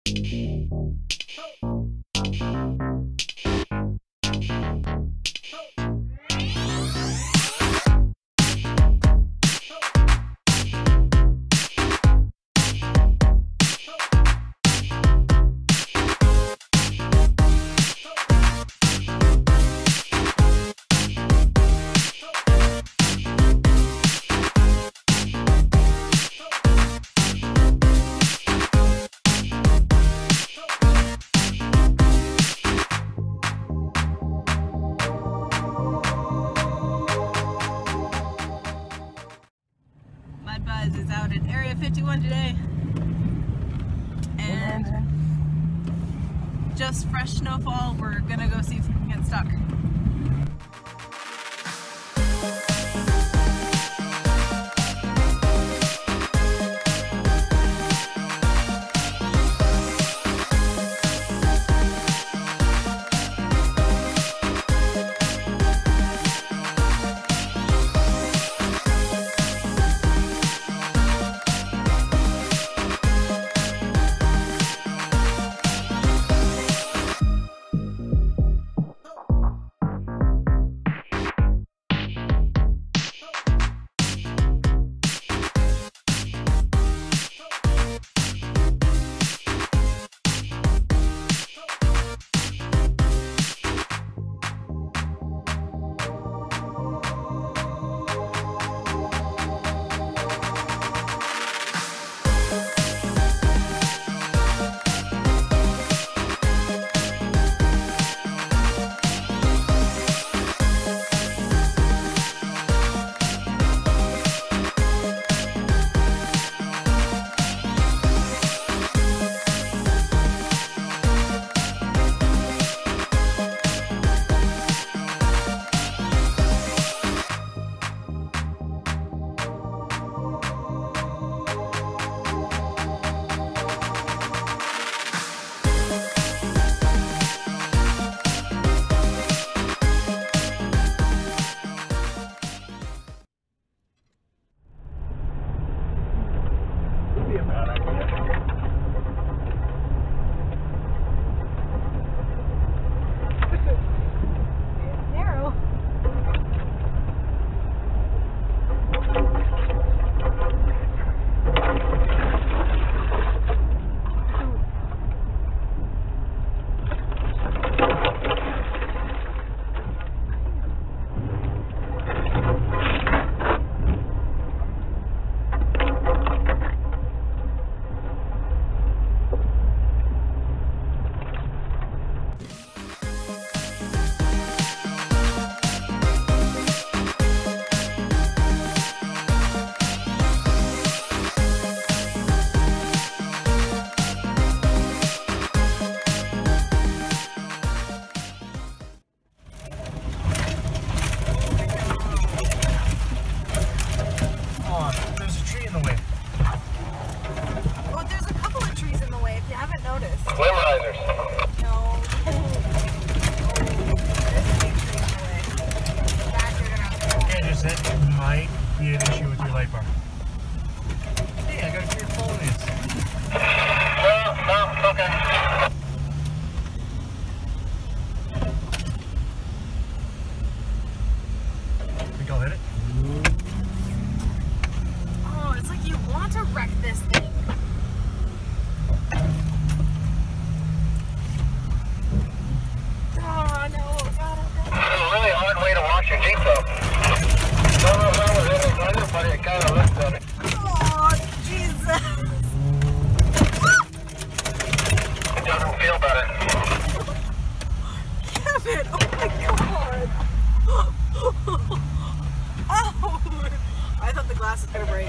Buzz is out at Area 51 today, and just fresh snowfall. We're gonna go see if we can get stuck. Be an issue with your light bar. Hey, I got a your phone is. No, okay. Think I'll hit it? Oh, it's like you want to wreck this thing. Oh, no. God, It's a really hard way to wash your Jeep though. Don't know how it is under, but it kind of looks better. Oh, Jesus. It doesn't feel better. Kevin, oh my God. Oh, I thought the glass was going to break.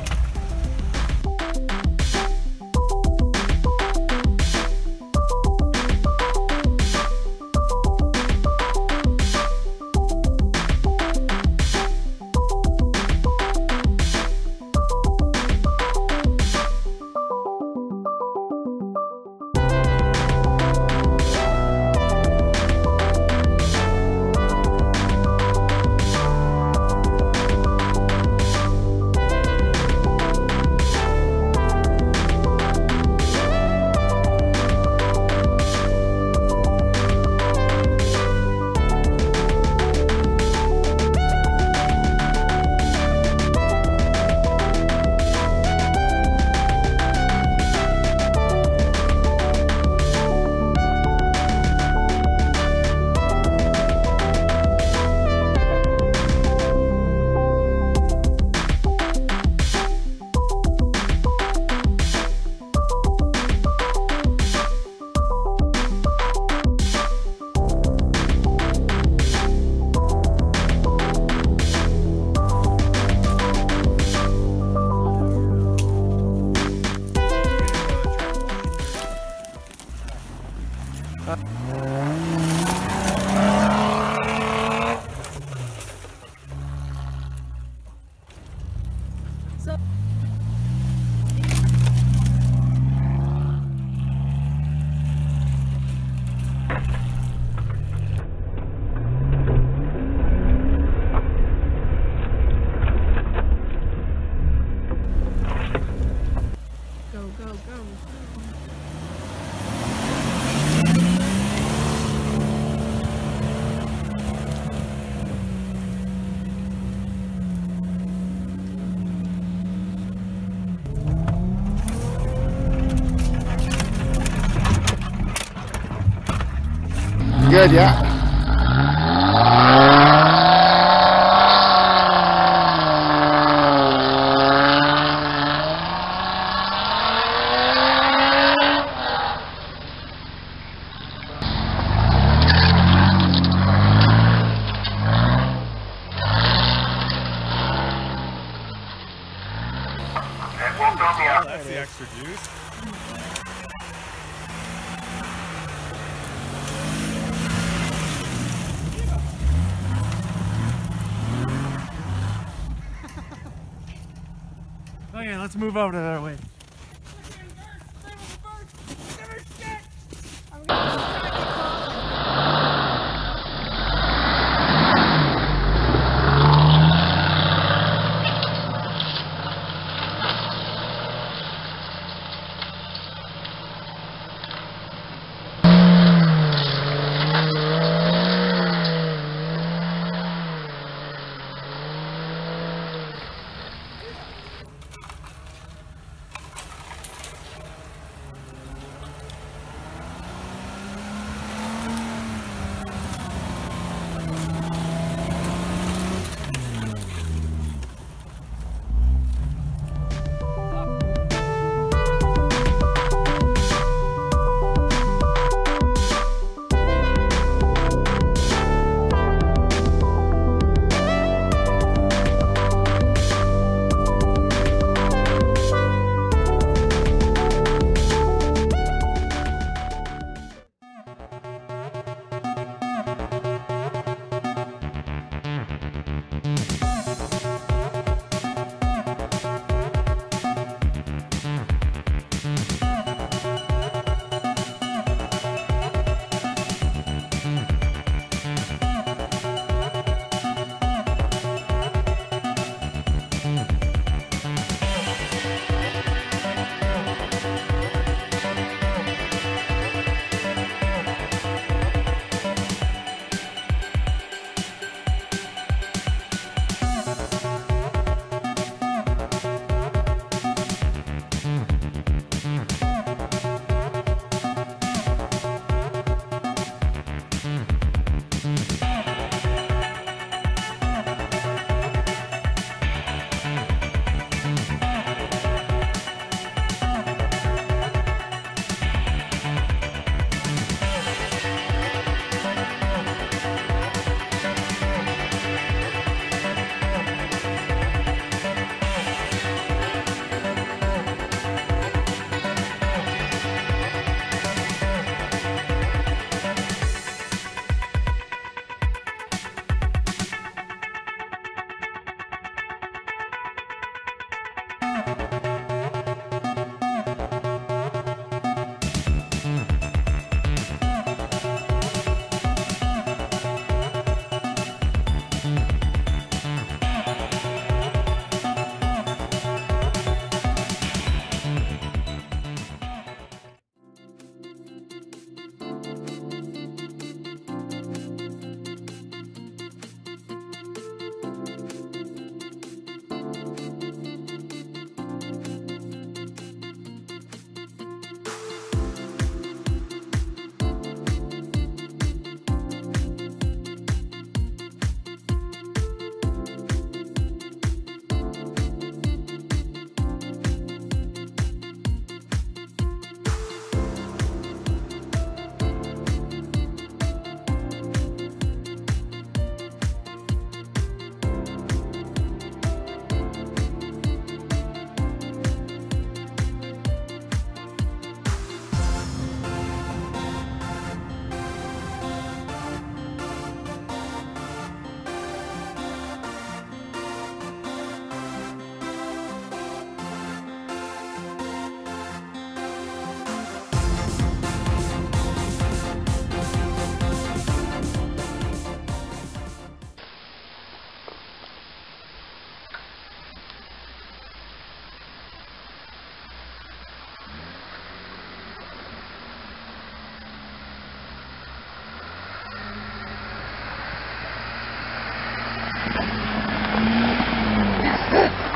Good, yeah. Oh, that's the extra juice. Okay, let's move over to that way.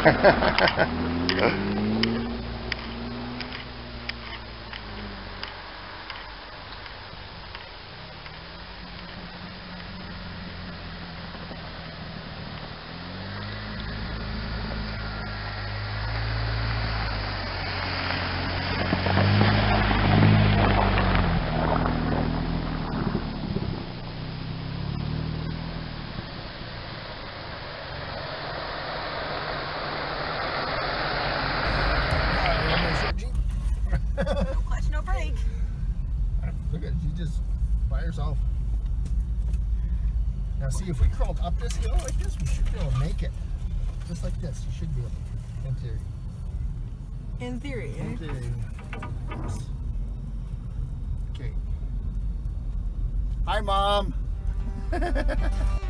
No clutch, no brake. Look at you just by yourself. Now see, if we crawled up this hill like this, we should be able to make it. Just like this, you should be able to. In theory. In theory, eh? In theory. Okay. Hi, Mom.